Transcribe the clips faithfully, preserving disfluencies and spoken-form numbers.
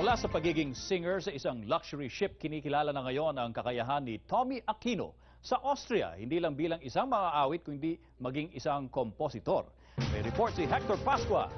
Mula sa pagiging singer sa isang luxury ship, kinikilala na ngayon ang kakayahan ni Tommy Aquino sa Austria, hindi lang bilang isang maaawit kundi maging isang kompositor. May report si Hector Pascua.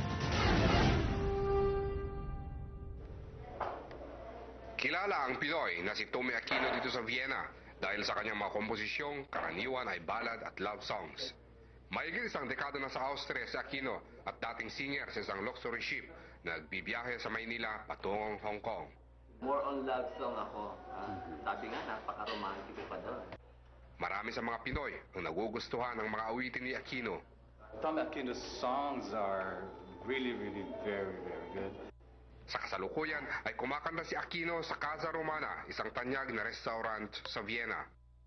Kilala ang Pinoy na si Tommy Aquino dito sa Vienna dahil sa kanyang mga komposisyong karaniwan ay ballad at love songs. Mahigit isang dekada na sa Austria si Aquino at dating singer sa isang luxury ship na nagbibiyahe sa Maynila patungong Hong Kong. More on love song ako. Uh, sabi nga, napaka-romantic pa doon. Marami sa mga Pinoy ang nagugustuhan ng mga awitin ni Aquino. Tommy Aquino's songs are really, really very, very good. Sa kasalukuyan ay kumakanta si Aquino sa Casa Romana, isang tanyag na restaurant sa Vienna.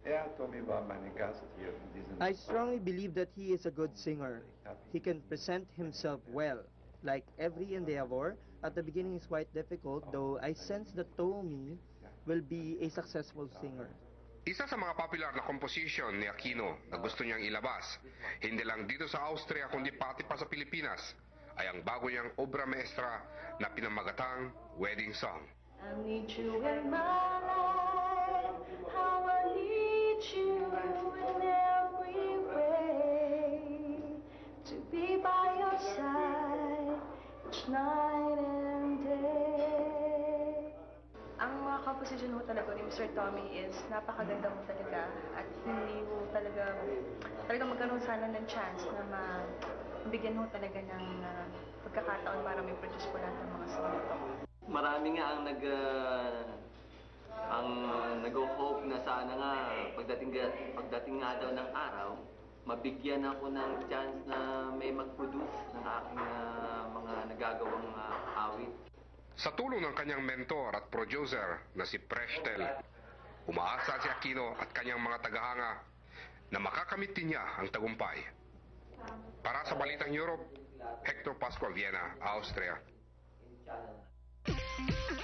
I strongly believe that he is a good singer. He can present himself well. Like every endeavor, at the beginning is quite difficult, though I sense that Tommy will be a successful singer. Isa sa mga popular na composition ni Aquino na gusto niyang ilabas, hindi lang dito sa Austria kundi pati pa sa Pilipinas, ay ang bago niyang obra maestra na pinamagatang Wedding Song. I need you in my life, how I need you in every way, to be by your side each night and day. Ang mga composition ho talaga ni Mister Tommy is napakaganda ho talaga at hindi ho talaga, talaga magkaroon sana ng chance na mabigyan ho talaga ng uh, pagkakataon para may produce po lahat ng mga song nito. Marami nga ang nag uh, ang uh, nag-hope na sana nga pagdating pagdating nga daw ng araw, mabigyan ako ng chance na may mag-produce ng aking uh, mga nagagawang uh, awit. Sa tulong ng kanyang mentor at producer na si Prechtel, umaasa si Aquino at kanyang mga tagahanga na makakamit din niya ang tagumpay. Para sa Balitang Europe, Hector Pascua, Vienna, Austria.